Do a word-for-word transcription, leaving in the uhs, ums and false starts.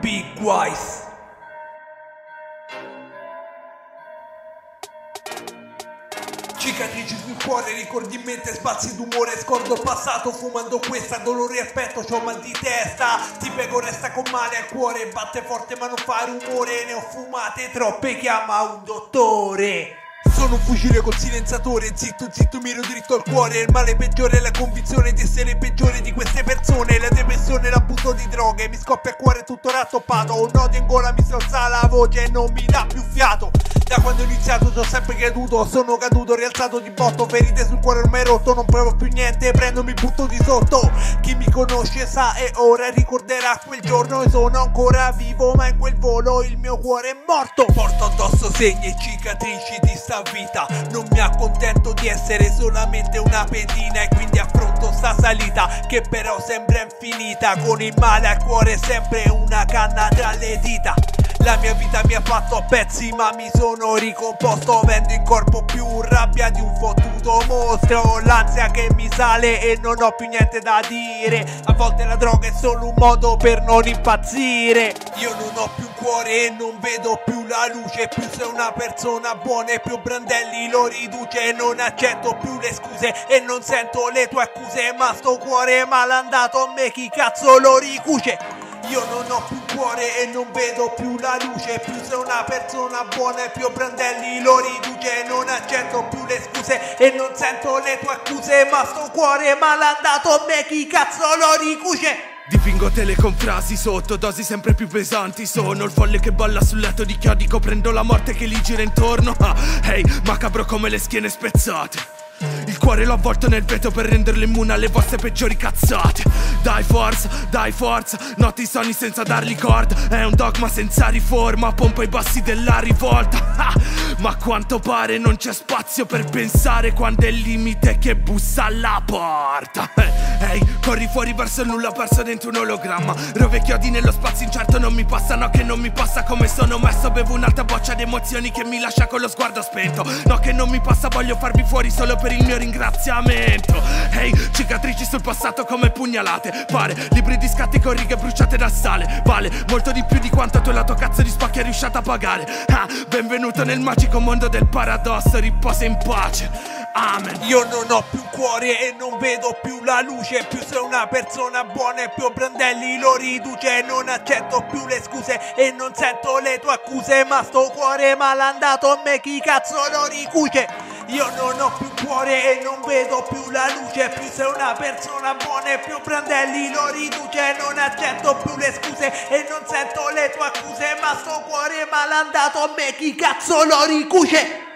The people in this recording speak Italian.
Big Wise. Cicatrici sul cuore, ricordi in mente, spazi d'umore. Scordo il passato fumando questa, dolore e aspetto, c'ho mal di testa. Ti prego resta con male al cuore, batte forte ma non fa rumore. Ne ho fumate troppe, chiama un dottore. Sono un fucile col silenziatore, zitto zitto miro dritto al cuore. Il male peggiore è la convinzione di essere il peggiore di queste persone. La depressione, l'abuso di droghe, mi scoppia il cuore tutto rattoppato. Un nodo in gola mi si alza la voce e non mi dà più fiato. Da quando ho iniziato ci ho sempre creduto, sono caduto, rialzato di botto. Ferite sul cuore ormai rotto, non provo più niente, prendo mi butto di sotto. Chi mi conosce sa e ora ricorderà quel giorno. E sono ancora vivo ma in quel volo il mio cuore è morto. Porto addosso segni e cicatrici di sta vita, non mi accontento di essere solamente una pedina. E quindi affronto sta salita che però sembra infinita, con il male al cuore sempre una canna tra le dita. La mia vita mi ha fatto a pezzi ma mi sono ricomposto, avendo in corpo più rabbia di un fottuto mostro. L'ansia che mi sale e non ho più niente da dire. A volte la droga è solo un modo per non impazzire. Io non ho più cuore e non vedo più la luce. Più sei una persona buona e più brandelli lo riduce. Non accetto più le scuse e non sento le tue accuse, ma sto cuore malandato a me chi cazzo lo ricuce. Io non ho più cuore e non vedo più la luce. Più sei una persona buona e più brandelli lo riduce. Non accetto più le scuse e non sento le tue accuse, ma sto cuore malandato a me chi cazzo lo ricuce. Dipingo tele con frasi sotto, dosi sempre più pesanti. Sono il folle che balla sul letto di chiodi, coprendo la morte che gli gira intorno. Ah, hey, macabro come le schiene spezzate. Il cuore l'ho avvolto nel vetro per renderlo immune alle vostre peggiori cazzate. Dai forza, dai forza, notti sonni senza dargli corda. È un dogma senza riforma, pompa i bassi della rivolta. Ah, ma a quanto pare non c'è spazio per pensare quando è il limite che bussa alla porta. Ehi, hey, corri fuori verso il nulla perso dentro un ologramma. Rove chiodi nello spazio incerto, non mi passa, no che non mi passa come sono messo. Bevo un'altra boccia di emozioni che mi lascia con lo sguardo spento. No che non mi passa, voglio farvi fuori solo per il mio ringraziamento. Hey, cicatrici sul passato come pugnalate. Pare libri di scatti con righe bruciate da sale. Vale molto di più di quanto tu e la tua cazzo di spacchi è riuscita a pagare. Ah, benvenuto nel magico mondo del paradosso, riposa in pace. Amen. Io non ho più cuore e non vedo più la luce. Più sei una persona buona e più brandelli lo riduce. Non accetto più le scuse e non sento le tue accuse, ma sto cuore malandato a me chi cazzo lo ricuce. Io non ho più cuore e non vedo più la luce. Più sei una persona buona e più brandelli lo riduce. Non accetto più le scuse e non sento le tue accuse, ma sto cuore malandato a me chi cazzo lo ricuce.